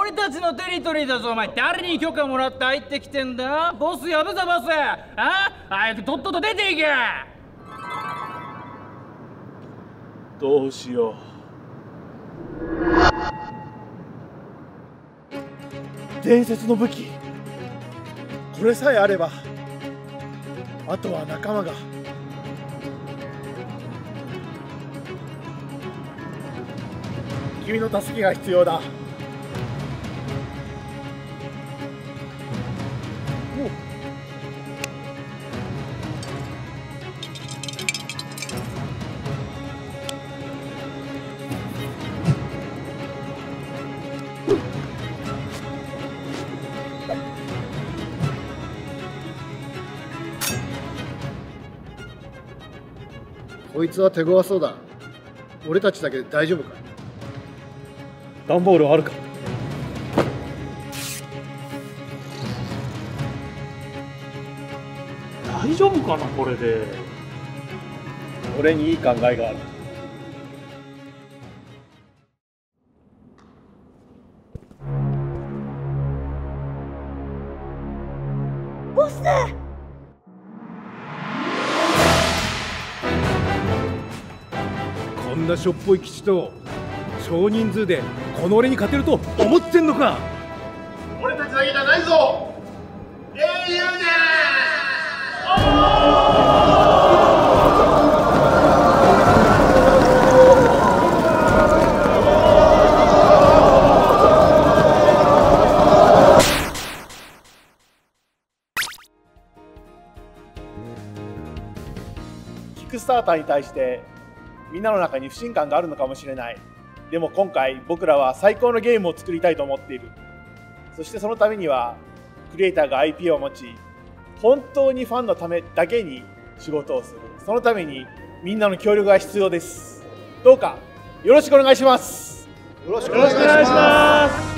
俺たちのテリトリーだぞ。お前誰に許可もらって入ってきてんだ？ボス呼ぶぞボス。早くとっとと出ていけ。 どうしよう。伝説の武器、これさえあればあとは仲間が。君の助けが必要だ。こいつは手強そうだ。俺たちだけで大丈夫か？段ボールはあるか？ 大丈夫かなこれで。 俺にいい考えがある。 ボス！ こんなしょっぽい基地と少人数でこの俺に勝てると思ってんのか？俺たちだけじゃないぞ。英雄でキックスターターに対してみんなの中に不信感があるのかもしれない。でも今回僕らは最高のゲームを作りたいと思っている。そしてそのためにはクリエイターが IP を持ち、本当にファンのためだけに仕事をする。そのためにみんなの協力が必要です。どうかよろしくお願いします。 よろしくお願いします。